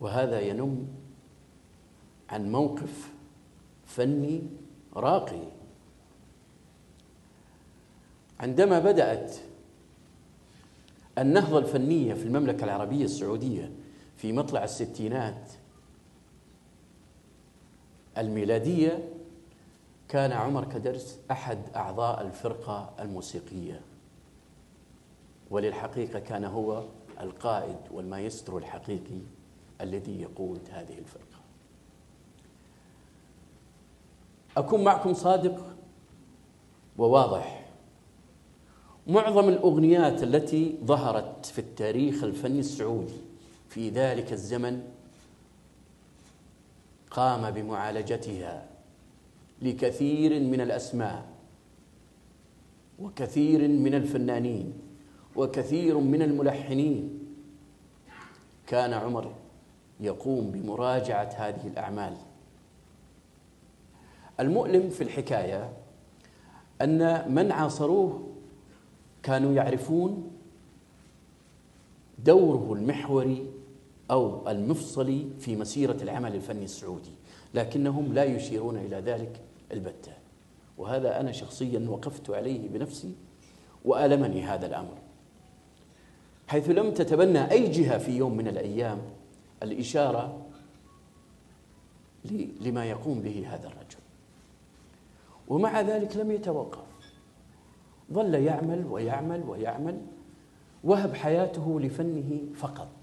وهذا ينم عن موقف فني راقي. عندما بدأت النهضة الفنية في المملكة العربية السعودية في مطلع الستينات الميلادية، كان عمر كدرس أحد أعضاء الفرقة الموسيقية، وللحقيقة كان هو القائد والمايسترو الحقيقي الذي يقود هذه الفرقة. أكون معكم صادق وواضح، معظم الأغنيات التي ظهرت في التاريخ الفني السعودي في ذلك الزمن قام بمعالجتها لكثير من الأسماء وكثير من الفنانين وكثير من الملحنين. كان عمر يقوم بمراجعة هذه الأعمال. المؤلم في الحكاية أن من عاصروه كانوا يعرفون دوره المحوري أو المفصلي في مسيرة العمل الفني السعودي، لكنهم لا يشيرون إلى ذلك البتة، وهذا أنا شخصيا وقفت عليه بنفسي وألمني هذا الأمر، حيث لم تتبنى أي جهة في يوم من الأيام الإشارة لما يقوم به هذا الرجل. ومع ذلك لم يتوقف، ظل يعمل ويعمل ويعمل، وهب حياته لفنه فقط.